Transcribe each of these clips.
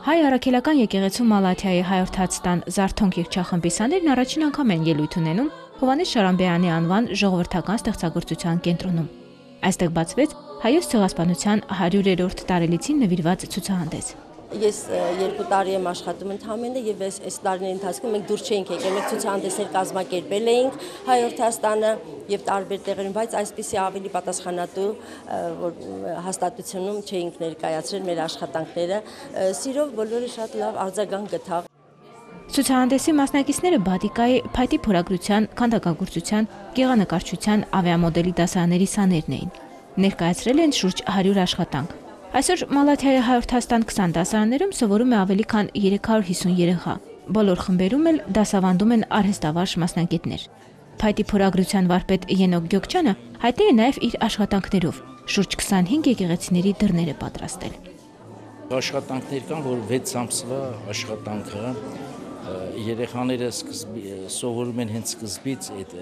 Հայ առաքելական եկեղեցու Մալաթիայի 100-րդ տան Զարթոնք երգչախմբի սաներն առաջին անգամ են ելույթ ունենում Հովհաննես Շարամբեյանի անվան ժողովրդական ստեղծագործության կենտրոնում։ Այստեղ բացվեց հայոց ցեղասպանության 100-րդ տարելիցին նվիրված ցուցահանդես։ Ես 2 տարի եմ աշխատում ընդհանրապես եւ այս տարիների ընթացքում մենք դուրս չէինք եկել, մենք ցուցահանդեսներ կազմակերպել էինք Հայորդաստանը եւ տարբեր տեղերում, բայց այսպիսի ավելի պատասխանատու հաստատությունում չէինք ներկայացրել մեր աշխատանքները։ Սիրով բոլորը շատ լավ արձագանք գտավ։ Ցուցահանդեսի մասնակիցները բադիկայի, փայտի փորագրության, քանդակագործության, գեղանկարչության, ավիամոդելի դասարանների սաներն էին։ Ներկայացրել են շուրջ 100 աշխատանք։ Այսօր Մալաթիայի 100-րդ տան 20 դասարաններում սովորում է ավելի քան 350 երեխա։ Բոլոր խմբերում էլ դասավանդում են արհեստավարժ մասնագետներ։ Փայտի փորագրության վարպետ Ենոք Գյոկչյանը հայտնի է նաև իր աշխատանքներով։ Շուրջ 25 եկեղեցիների դռներ է պատրաստել։ Աշխատանքներ կան, որ 6 ամսվա աշխատանքը երեխաները սովորում են հենց սկզբից այդ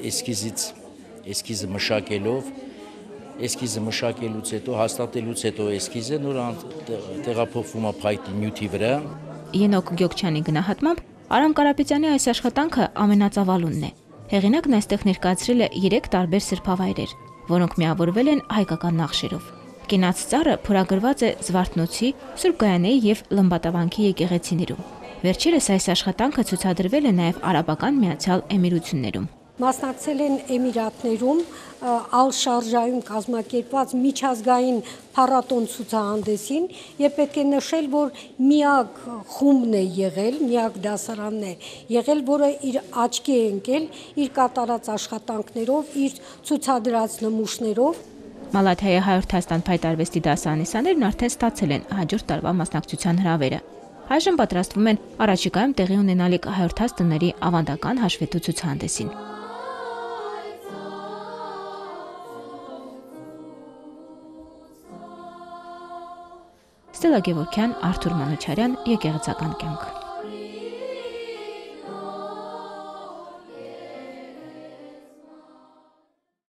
էսքիզը մշակելով, էսքիզը մշակելուց հետո, հաստատելուց հետո էսքիզը նոր տեղափոխվում է փայտի նյութի վրա։ Ենոք Գյոկչյանի գնահատմամբ Արամ Կարապետյանի այս աշխատանքը ամենածավալունն է։ Հեղինակն այստեղ ներկայացրել է 3 տարբեր սրբավայրեր, որոնք միավորվել են հայկական նախշերով։ Կենաց ծառը փորագրված է Զվարթնոցի, Սուրբ Գայանեի եւ Լմբատավանքի եկեղեցիներում։ Վերջերս այս աշխատանքը ցուցադրվել է նաև Արաբական Միացյալ Էմիրություններում։ Մասնակցել են Էմիրատներում Ալ-Շարժայում կազմակերպված միջազգային փառատոն ցուցահանդեսին եւ պետք է նշել, որ միակ խումբն է եղել, միակ դասարանն է եղել, որը իր աչքի է ընկել իր կատարած աշխատանքներով, իր ցուցադրած նմուշներով։ Մալաթիայի 100-րդ տան փայտարվեստի դասարանի սաներն արդեն ստացել են հաջորդ տարվա մասնակցության հրավերը։ Այժմ պատրաստվում են առաջիկայում տեղի ունենալիք 100-րդ տների ավանդական հաշվետու ցուցահանդեսին։ Ստելա Գևորգյան, Արթուր Մանուչարյան, Եկեղեցական կյանք։